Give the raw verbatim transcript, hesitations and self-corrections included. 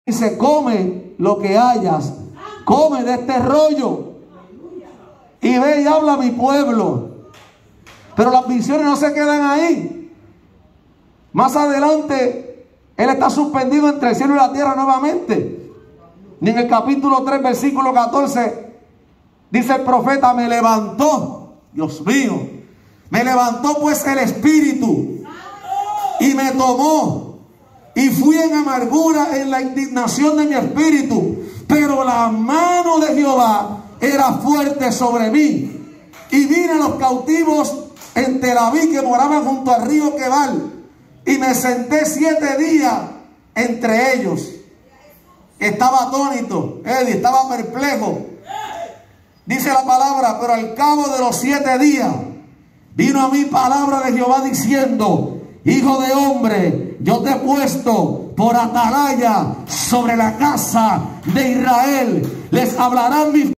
Dice, come lo que hayas, come de este rollo y ve y habla a mi pueblo. Pero las visiones no se quedan ahí. Más adelante, él está suspendido entre el cielo y la tierra nuevamente. Y en el capítulo tres, versículo catorce, dice el profeta, me levantó, Dios mío, me levantó pues el Espíritu y me tomó. Y fui en amargura en la indignación de mi espíritu, pero la mano de Jehová era fuerte sobre mí. Y vine a los cautivos en Tel Aviv que moraban junto al río Quebal, y me senté siete días entre ellos. Estaba atónito, Eddie, estaba perplejo. Dice la palabra, pero al cabo de los siete días vino a mí palabra de Jehová diciendo, hijo de hombre, yo te he puesto por atalaya sobre la casa de Israel. Les hablarán mis